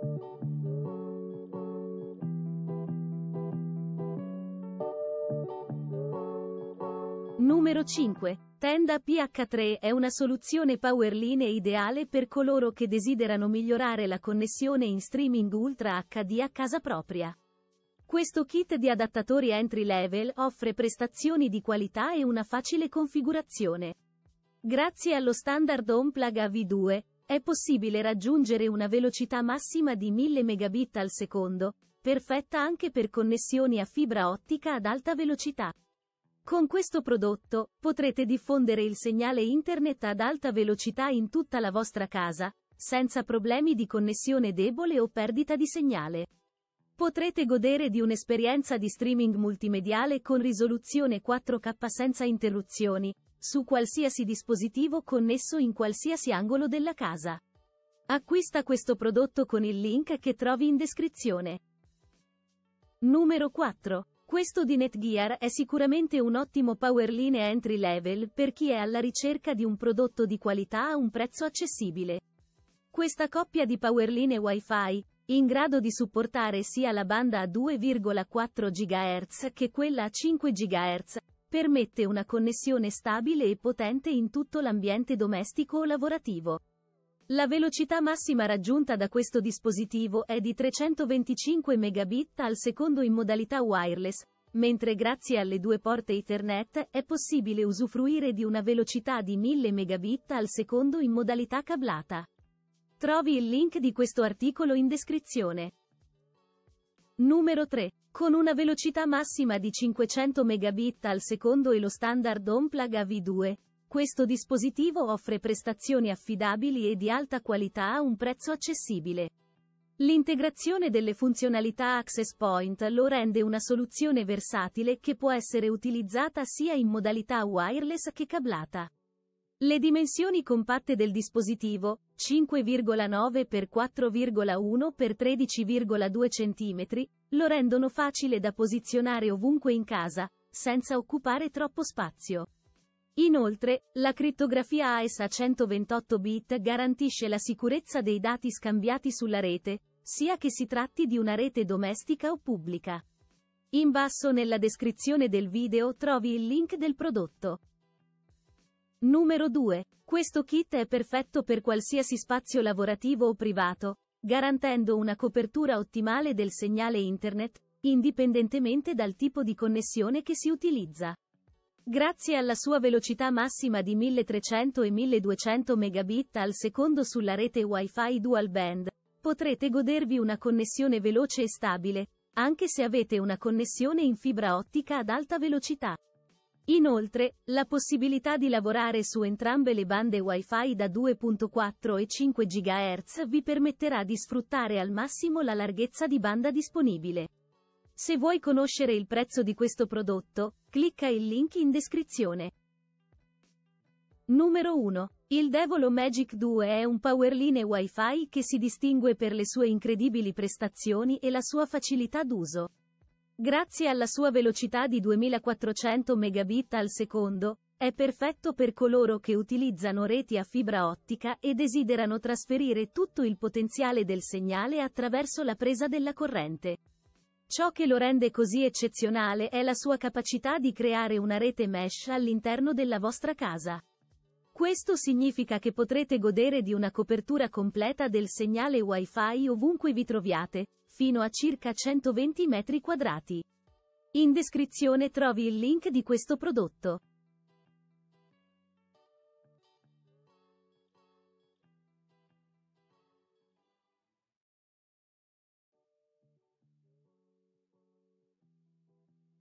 Numero 5. Tenda PH3 è una soluzione Powerline ideale per coloro che desiderano migliorare la connessione in streaming Ultra HD a casa propria. Questo kit di adattatori entry level offre prestazioni di qualità e una facile configurazione. Grazie allo standard HomePlug AV2, è possibile raggiungere una velocità massima di 1000 megabit al secondo, perfetta anche per connessioni a fibra ottica ad alta velocità. Con questo prodotto, potrete diffondere il segnale internet ad alta velocità in tutta la vostra casa, senza problemi di connessione debole o perdita di segnale. Potrete godere di un'esperienza di streaming multimediale con risoluzione 4K senza interruzioni, su qualsiasi dispositivo connesso in qualsiasi angolo della casa. Acquista questo prodotto con il link che trovi in descrizione. Numero 4. Questo di Netgear è sicuramente un ottimo Powerline entry level per chi è alla ricerca di un prodotto di qualità a un prezzo accessibile. Questa coppia di Powerline Wi-Fi, in grado di supportare sia la banda a 2,4 GHz che quella a 5 GHz, permette una connessione stabile e potente in tutto l'ambiente domestico o lavorativo. La velocità massima raggiunta da questo dispositivo è di 325 megabit al secondo in modalità wireless, mentre grazie alle due porte Ethernet è possibile usufruire di una velocità di 1000 megabit al secondo in modalità cablata. Trovi il link di questo articolo in descrizione. Numero 3. Con una velocità massima di 500 megabit al secondo e lo standard HomePlug AV2, questo dispositivo offre prestazioni affidabili e di alta qualità a un prezzo accessibile. L'integrazione delle funzionalità Access Point lo rende una soluzione versatile che può essere utilizzata sia in modalità wireless che cablata. Le dimensioni compatte del dispositivo, 5,9 x 4,1 x 13,2 cm, lo rendono facile da posizionare ovunque in casa, senza occupare troppo spazio. Inoltre, la crittografia AES a 128 bit garantisce la sicurezza dei dati scambiati sulla rete, sia che si tratti di una rete domestica o pubblica. In basso nella descrizione del video trovi il link del prodotto. Numero 2. Questo kit è perfetto per qualsiasi spazio lavorativo o privato, garantendo una copertura ottimale del segnale internet, indipendentemente dal tipo di connessione che si utilizza. Grazie alla sua velocità massima di 1300 e 1200 megabit al secondo sulla rete Wi-Fi dual band, potrete godervi una connessione veloce e stabile, anche se avete una connessione in fibra ottica ad alta velocità. Inoltre, la possibilità di lavorare su entrambe le bande Wi-Fi da 2.4 e 5 GHz vi permetterà di sfruttare al massimo la larghezza di banda disponibile. Se vuoi conoscere il prezzo di questo prodotto, clicca il link in descrizione. Numero 1. Il Devolo Magic 2 è un Powerline Wi-Fi che si distingue per le sue incredibili prestazioni e la sua facilità d'uso. Grazie alla sua velocità di 2400 megabit al secondo, è perfetto per coloro che utilizzano reti a fibra ottica e desiderano trasferire tutto il potenziale del segnale attraverso la presa della corrente. Ciò che lo rende così eccezionale è la sua capacità di creare una rete mesh all'interno della vostra casa. Questo significa che potrete godere di una copertura completa del segnale Wi-Fi ovunque vi troviate, fino a circa 120 metri quadrati. In descrizione trovi il link di questo prodotto.